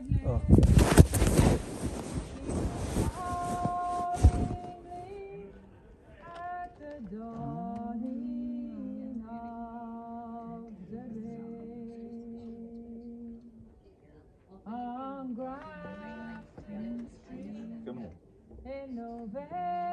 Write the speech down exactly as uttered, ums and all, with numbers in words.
Oh. At the dawning of the day, on Grafton Street in November.